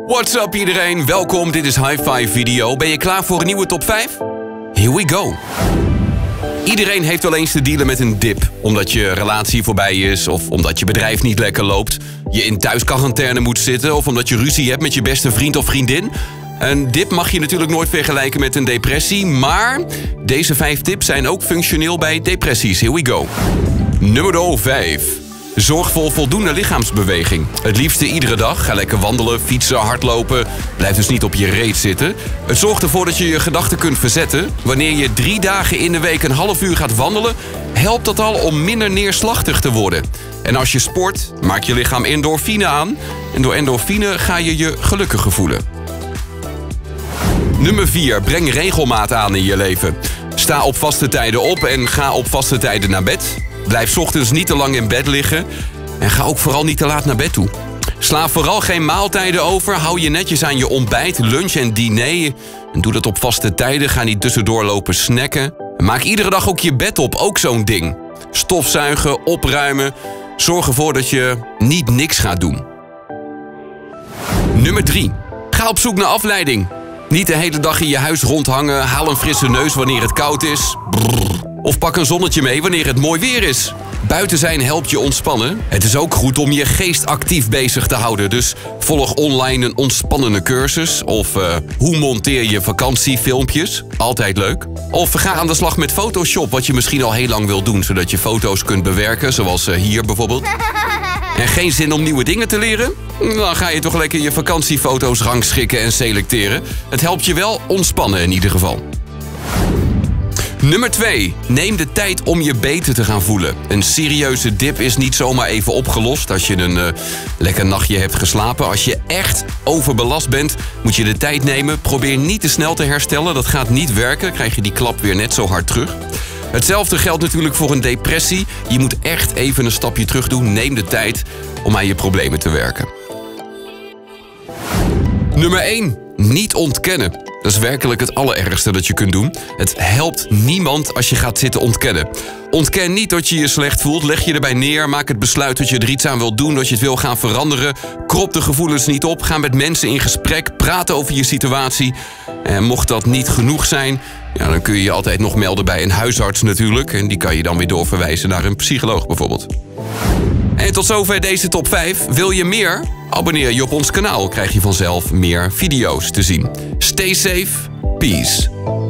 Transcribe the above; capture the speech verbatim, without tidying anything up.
What's up iedereen, welkom, dit is High Five Video. Ben je klaar voor een nieuwe top vijf? Here we go. Iedereen heeft wel eens te dealen met een dip. Omdat je relatie voorbij is, of omdat je bedrijf niet lekker loopt. Je in thuisquarantaine moet zitten, of omdat je ruzie hebt met je beste vriend of vriendin. Een dip mag je natuurlijk nooit vergelijken met een depressie, maar deze vijf tips zijn ook functioneel bij depressies. Here we go. Nummer vijf. Zorg voor voldoende lichaamsbeweging. Het liefste iedere dag. Ga lekker wandelen, fietsen, hardlopen. Blijf dus niet op je reet zitten. Het zorgt ervoor dat je je gedachten kunt verzetten. Wanneer je drie dagen in de week een half uur gaat wandelen, helpt dat al om minder neerslachtig te worden. En als je sport, maakt je lichaam endorfine aan. En door endorfine ga je je gelukkiger voelen. Nummer vier. Breng regelmaat aan in je leven. Sta op vaste tijden op en ga op vaste tijden naar bed. Blijf 's ochtends niet te lang in bed liggen. En ga ook vooral niet te laat naar bed toe. Sla vooral geen maaltijden over. Hou je netjes aan je ontbijt, lunch en diner. En doe dat op vaste tijden. Ga niet tussendoor lopen snacken. En maak iedere dag ook je bed op. Ook zo'n ding. Stofzuigen, opruimen. Zorg ervoor dat je niet niks gaat doen. Nummer drie. Ga op zoek naar afleiding. Niet de hele dag in je huis rondhangen. Haal een frisse neus wanneer het koud is. Brrr. Of pak een zonnetje mee wanneer het mooi weer is. Buiten zijn helpt je ontspannen. Het is ook goed om je geest actief bezig te houden. Dus volg online een ontspannende cursus. Of uh, hoe monteer je vakantiefilmpjes? Altijd leuk. Of ga aan de slag met Photoshop, wat je misschien al heel lang wil doen. Zodat je foto's kunt bewerken, zoals uh, hier bijvoorbeeld. En geen zin om nieuwe dingen te leren? Dan ga je toch lekker je vakantiefoto's rangschikken en selecteren. Het helpt je wel ontspannen in ieder geval. Nummer twee. Neem de tijd om je beter te gaan voelen. Een serieuze dip is niet zomaar even opgelost als je een uh, lekker nachtje hebt geslapen. Als je echt overbelast bent, moet je de tijd nemen. Probeer niet te snel te herstellen. Dat gaat niet werken. Dan krijg je die klap weer net zo hard terug. Hetzelfde geldt natuurlijk voor een depressie. Je moet echt even een stapje terug doen. Neem de tijd om aan je problemen te werken. Nummer één. Niet ontkennen. Dat is werkelijk het allerergste dat je kunt doen. Het helpt niemand als je gaat zitten ontkennen. Ontken niet dat je je slecht voelt. Leg je erbij neer. Maak het besluit dat je er iets aan wilt doen. Dat je het wil gaan veranderen. Krop de gevoelens niet op. Ga met mensen in gesprek. Praat over je situatie. En mocht dat niet genoeg zijn, ja, dan kun je je altijd nog melden bij een huisarts natuurlijk. En die kan je dan weer doorverwijzen naar een psycholoog bijvoorbeeld. En tot zover deze top vijf. Wil je meer? Abonneer je op ons kanaal. Krijg je vanzelf meer video's te zien. Stay safe. Peace.